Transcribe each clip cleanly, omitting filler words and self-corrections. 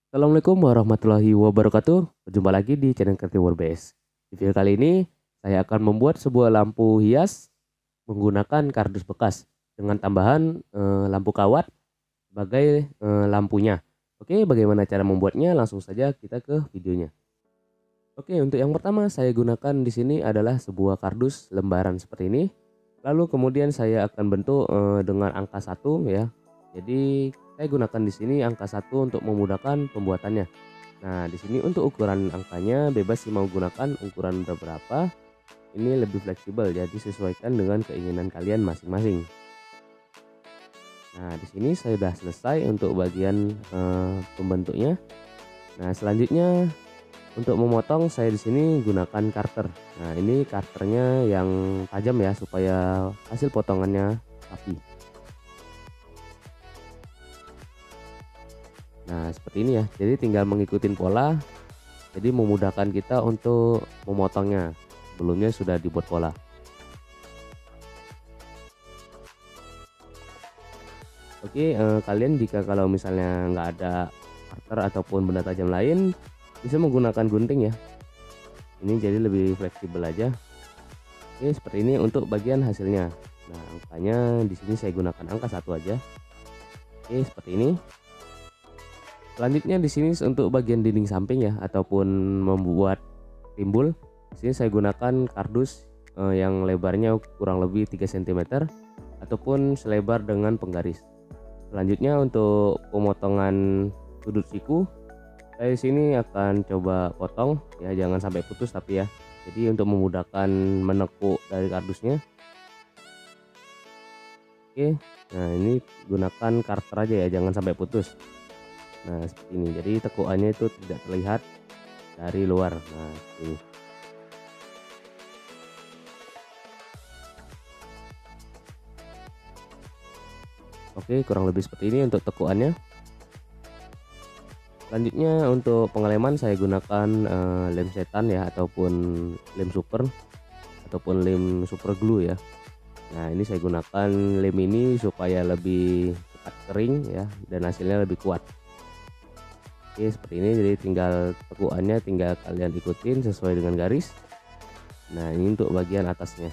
Assalamualaikum warahmatullahi wabarakatuh. Berjumpa lagi di channel Creative WordBase. Di video kali ini saya akan membuat sebuah lampu hias menggunakan kardus bekas dengan tambahan lampu kawat sebagai lampunya. Oke, bagaimana cara membuatnya? Langsung saja kita ke videonya. Oke, untuk yang pertama saya gunakan di sini adalah sebuah kardus lembaran seperti ini. Lalu kemudian saya akan bentuk dengan angka 1 ya. Jadi saya gunakan di sini angka 1 untuk memudahkan pembuatannya. Nah, di sini untuk ukuran angkanya bebas sih mau gunakan ukuran berapa. Ini lebih fleksibel, jadi sesuaikan dengan keinginan kalian masing-masing. Nah, di sini saya sudah selesai untuk bagian pembentuknya. Nah, selanjutnya untuk memotong saya di sini gunakan karter. Nah, ini karternya yang tajam ya supaya hasil potongannya rapi. Nah, seperti ini ya. Jadi tinggal mengikuti pola. Jadi memudahkan kita untuk memotongnya. Sebelumnya sudah dibuat pola. Oke, kalian jika kalau misalnya nggak ada cutter ataupun benda tajam lain, bisa menggunakan gunting ya. Ini jadi lebih fleksibel aja. Oke, seperti ini untuk bagian hasilnya. Nah, angkanya di sini saya gunakan angka 1 aja. Oke, seperti ini. Selanjutnya di sini untuk bagian dinding samping ya, ataupun membuat timbul. Di sini saya gunakan kardus yang lebarnya kurang lebih 3 cm ataupun selebar dengan penggaris. Selanjutnya untuk pemotongan sudut siku, saya di sini akan coba potong ya, jangan sampai putus tapi ya. Jadi untuk memudahkan menekuk dari kardusnya. Oke, nah ini gunakan karter aja ya, jangan sampai putus. Nah seperti ini, jadi tekukannya itu tidak terlihat dari luar. Nah ini. Oke, kurang lebih seperti ini untuk tekukannya. Selanjutnya untuk pengeleman saya gunakan lem setan ya, ataupun lem super, ataupun lem super glue ya. Nah ini saya gunakan lem ini supaya lebih cepat kering ya, dan hasilnya lebih kuat. Oke, seperti ini, jadi tinggal tekukannya tinggal kalian ikutin sesuai dengan garis. Nah ini untuk bagian atasnya.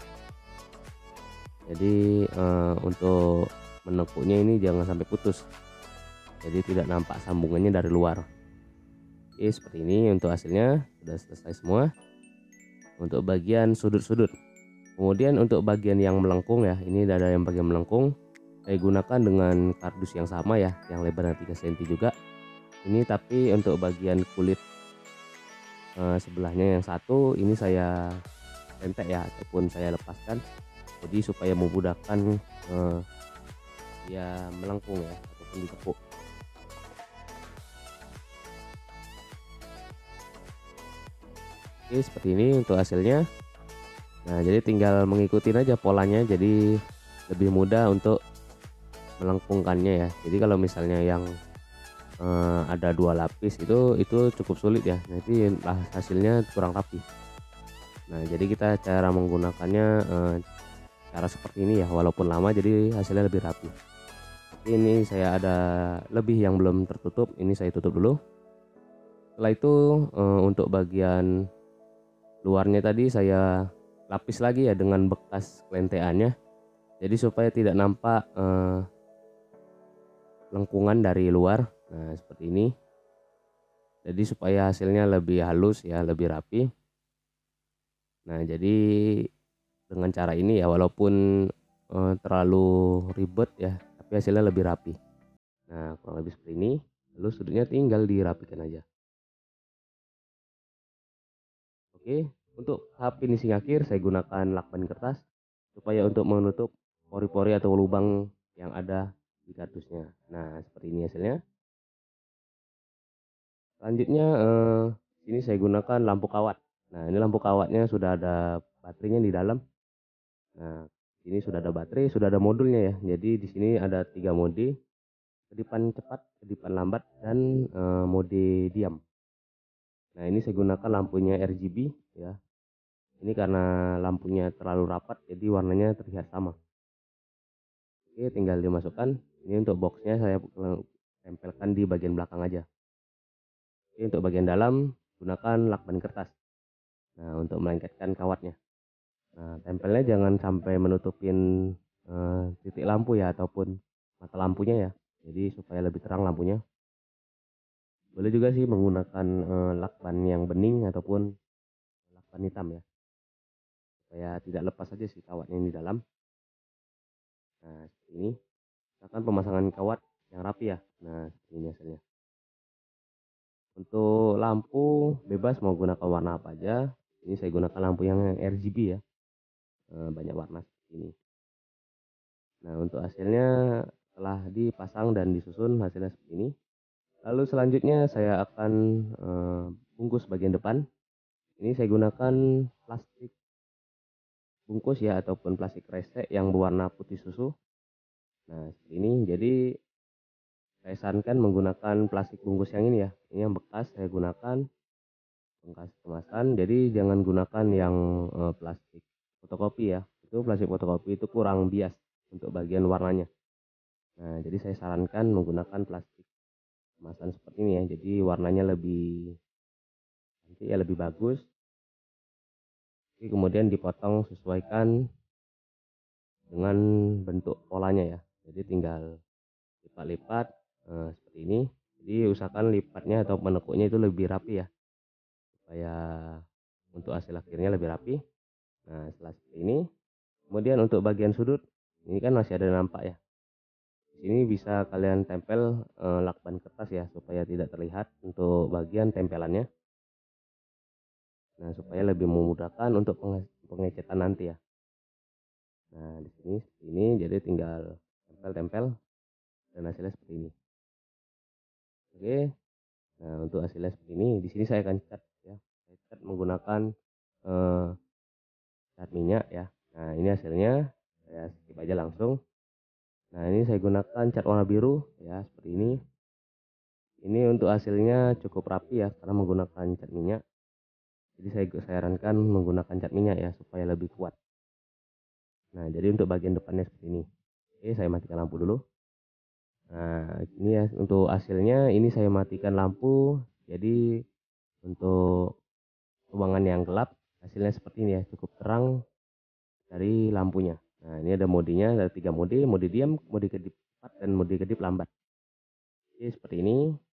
Jadi untuk menekuknya ini jangan sampai putus, jadi tidak nampak sambungannya dari luar. Oke, seperti ini untuk hasilnya sudah selesai semua untuk bagian sudut-sudut. Kemudian untuk bagian yang melengkung ya, ini ada yang bagian melengkung saya gunakan dengan kardus yang sama ya, yang lebarnya 3 cm juga. Ini tapi untuk bagian kulit sebelahnya yang satu ini saya lentek ya, ataupun saya lepaskan, jadi supaya memudahkan dia melengkung ya, ataupun ditekuk. Oke, seperti ini untuk hasilnya. Nah jadi tinggal mengikuti aja polanya, jadi lebih mudah untuk melengkungkannya ya. Jadi kalau misalnya yang ada 2 lapis itu cukup sulit ya, nanti hasilnya kurang rapi. Nah jadi kita cara menggunakannya cara seperti ini ya, walaupun lama jadi hasilnya lebih rapi. Ini saya ada lebih yang belum tertutup, ini saya tutup dulu. Setelah itu untuk bagian luarnya tadi saya lapis lagi ya dengan bekas kelenteannya, jadi supaya tidak nampak lengkungan dari luar. Nah seperti ini, jadi supaya hasilnya lebih halus ya, lebih rapi. Nah jadi dengan cara ini ya, walaupun terlalu ribet ya, tapi hasilnya lebih rapi. Nah kurang lebih seperti ini. Lalu sudutnya tinggal dirapikan aja. Oke, untuk tahap finishing akhir saya gunakan lakban kertas supaya untuk menutup pori-pori atau lubang yang ada di kardusnya. Nah seperti ini hasilnya. Selanjutnya ini saya gunakan lampu kawat. Nah ini lampu kawatnya sudah ada baterainya di dalam. Nah ini sudah ada baterai, sudah ada modulnya ya. Jadi di sini ada 3 mode: kedipan cepat, kedipan lambat, dan mode diam. Nah ini saya gunakan lampunya RGB ya. Ini karena lampunya terlalu rapat jadi warnanya terlihat sama. Oke, tinggal dimasukkan. Ini untuk boxnya saya tempelkan di bagian belakang aja. Oke, untuk bagian dalam gunakan lakban kertas. Nah, untuk melengketkan kawatnya. Nah, tempelnya jangan sampai menutupin titik lampu ya, ataupun mata lampunya ya. Jadi supaya lebih terang lampunya. Boleh juga sih menggunakan lakban yang bening ataupun lakban hitam ya, supaya tidak lepas saja si kawatnya yang di dalam. Nah, seperti ini. Misalkan pemasangan kawat yang rapi ya. Nah, seperti ini hasilnya. Untuk lampu bebas mau gunakan warna apa aja. Ini saya gunakan lampu yang RGB ya, banyak warna seperti ini. Nah, untuk hasilnya setelah dipasang dan disusun hasilnya seperti ini. Lalu selanjutnya saya akan bungkus bagian depan. Ini saya gunakan plastik bungkus ya, ataupun plastik kresek yang berwarna putih susu. Nah, seperti ini. Jadi saya sarankan menggunakan plastik bungkus yang ini ya. Ini yang bekas saya gunakan bekas kemasan. Jadi jangan gunakan yang plastik fotokopi ya. Itu plastik fotokopi itu kurang bias untuk bagian warnanya. Nah, jadi saya sarankan menggunakan plastik kemasan seperti ini ya. Jadi warnanya lebih nanti ya lebih bagus. Jadi kemudian dipotong sesuaikan dengan bentuk polanya ya. Jadi tinggal lipat-lipat seperti ini. Jadi usahakan lipatnya atau menekuknya itu lebih rapi ya, supaya untuk hasil akhirnya lebih rapi. Nah, setelah seperti ini, kemudian untuk bagian sudut ini kan masih ada nampak ya. Di sini bisa kalian tempel lakban kertas ya, supaya tidak terlihat untuk bagian tempelannya. Nah, supaya lebih memudahkan untuk pengecetan nanti ya. Nah, di sini seperti ini, jadi tinggal tempel-tempel dan hasilnya seperti ini. Oke. Nah, untuk hasilnya seperti ini, di sini saya akan cat ya. Saya cat menggunakan cat minyak ya. Nah, ini hasilnya saya skip aja langsung. Nah, ini saya gunakan cat warna biru ya, seperti ini. Ini untuk hasilnya cukup rapi ya, karena menggunakan cat minyak. Jadi saya sarankan menggunakan cat minyak ya, supaya lebih kuat. Nah, jadi untuk bagian depannya seperti ini. Oke, saya matikan lampu dulu. Nah, ini ya untuk hasilnya. Ini saya matikan lampu. Jadi untuk ruangan yang gelap hasilnya seperti ini ya, cukup terang dari lampunya. Nah, ini ada modenya, ada 3 mode diam, mode kedip cepat, dan mode kedip lambat. Oke, seperti ini.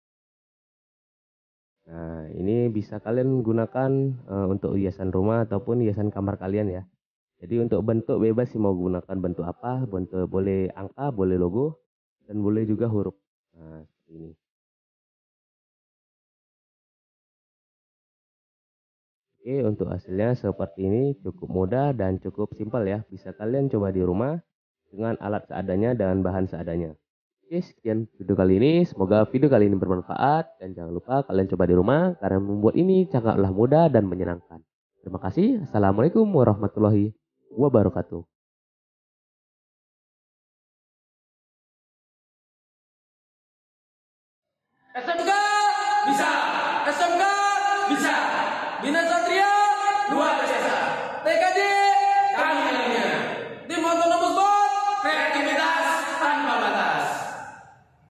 Nah, ini bisa kalian gunakan untuk hiasan rumah ataupun hiasan kamar kalian ya. Jadi untuk bentuk bebas sih, mau gunakan bentuk apa, bentuk boleh angka, boleh logo, dan boleh juga huruf. Nah, seperti ini. Oke, untuk hasilnya seperti ini, cukup mudah dan cukup simpel ya. Bisa kalian coba di rumah dengan alat seadanya dan bahan seadanya. Oke, sekian video kali ini. Semoga video kali ini bermanfaat. Dan jangan lupa kalian coba di rumah, karena membuat ini sangatlah mudah dan menyenangkan. Terima kasih. Assalamualaikum warahmatullahi wabarakatuh. SMK bisa, SMK bisa, Bina